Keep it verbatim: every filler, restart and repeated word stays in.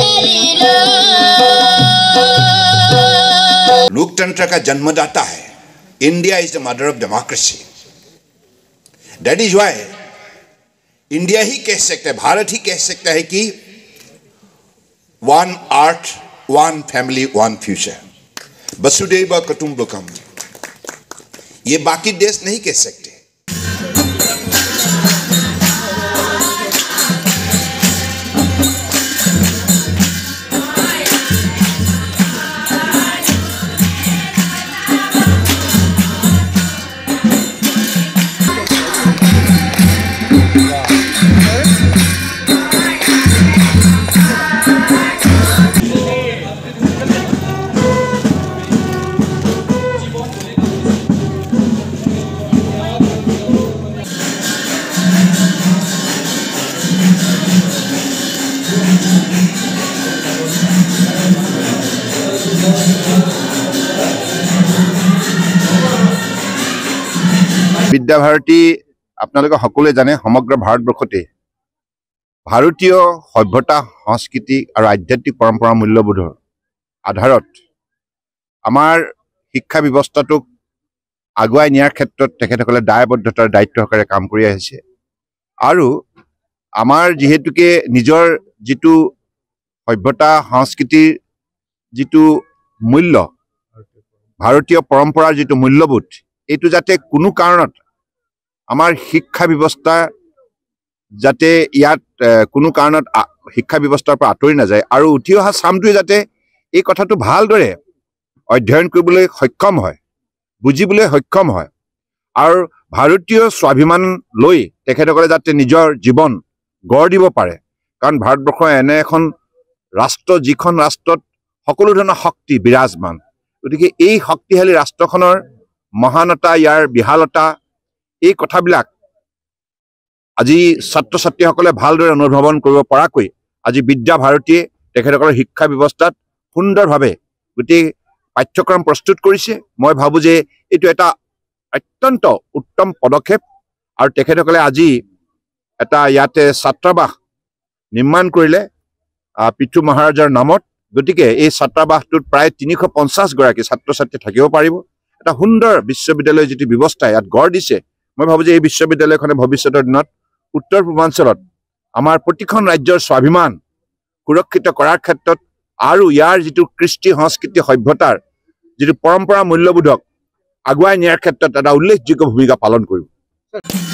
लोकतंत्र का जन्मदाता है. India is the mother of democracy. That is why India ही कह सकता है, भारत ही कह सकता है कि one earth, one family, one future. वसुधैव कुटुंबकम. ये बाकी देश नहीं कह सकते. বিদ্যা ভাৰতী আপোনালোকে সকলোৱে জানে সমগ্ৰ ভাৰতবৰ্ষতে ভাৰতীয় সভ্যতা সংস্কৃতি আৰু আধ্যাত্মিক পৰম্পৰা মূল্যবোধৰ আধাৰত আমাৰ শিক্ষা ব্যৱস্থাটোক আগুৱাই নিয়াৰ ক্ষেত্ৰত তেখেতসকলে দায়বদ্ধতাৰ দায়িত্ব সহকাৰে কাম কৰি আহিছে আৰু আমাৰ যেহেতুকে নিজৰ যিটো সভ্যতা সংস্কৃতিৰ যিটো মূল্য ভাৰতীয় পৰম্পৰাৰ যিটো মূল্যবোধ এইটো যাতে কোনো কাৰণত আমাৰ শিক্ষা ব্যৱস্থা যাতে ইয়াত কোনো কাৰণত শিক্ষা ব্যৱস্থাৰ পৰা আঁতৰি নাযায় আৰু উঠি অহা চামটোৱে যাতে এই কথাটো ভালদৰে অধ্যয়ন কৰিবলৈ সক্ষম হয়, বুজিবলৈ সক্ষম হয় আৰু ভাৰতীয় স্বাভিমান লৈ তেখেতসকলে যাতে নিজৰ জীৱন গঢ় দিব পাৰে. কাৰণ ভাৰতবৰ্ষ এনে এখন ৰাষ্ট্ৰ যিখন ৰাষ্ট্ৰত সকলো ধৰণৰ শক্তি বিৰাজমান. গতিকে এই শক্তিশালী ৰাষ্ট্ৰখনৰ মহানতা, ইয়াৰ বিশালতা, এই কথাবিলাক আজি ছাত্ৰ ছাত্ৰীসকলে ভালদৰে অনুধাৱন কৰিব পৰাকৈ আজি বিদ্যা ভাৰতীয়ে তেখেতসকলৰ শিক্ষা ব্যৱস্থাত সুন্দৰভাৱে গোটেই পাঠ্যক্ৰম প্ৰস্তুত কৰিছে. মই ভাবোঁ যে এইটো এটা অত্যন্ত উত্তম পদক্ষেপ আৰু তেখেতসকলে আজি এটা ইয়াতে ছাত্ৰাবাস নিৰ্মাণ কৰিলে পিতৃ মহাৰাজাৰ নামত. গতিকে এই ছাত্ৰাবাসটোত প্ৰায় তিনিশ পঞ্চাছ গৰাকী ছাত্ৰ ছাত্ৰী থাকিব পাৰিব. এটা সুন্দৰ বিশ্ববিদ্যালয় যিটো ব্যৱস্থা ইয়াত গঢ় দিছে, মই ভাবোঁ যে এই বিশ্ববিদ্যালয়খনে ভৱিষ্যতৰ দিনত উত্তৰ পূৰ্বাঞ্চলত আমাৰ প্ৰতিখন ৰাজ্যৰ স্বাভিমান সুৰক্ষিত কৰাৰ ক্ষেত্ৰত আৰু ইয়াৰ যিটো কৃষ্টি সংস্কৃতি সভ্যতাৰ যিটো পৰম্পৰা মূল্যবোধক আগুৱাই নিয়াৰ ক্ষেত্ৰত এটা উল্লেখযোগ্য ভূমিকা পালন কৰিব.